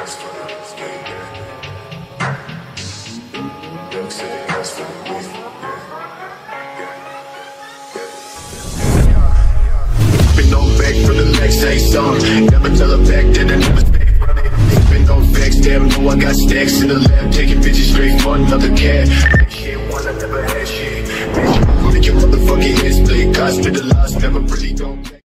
For the next say song, never tell her back that I never stay running. Been no vex, damn, no, I got stacks in the lab, taking bitches straight for another cat. Shit, one I never had shit. Bitch, make your motherfucking head split. Hospitalized, never really don't.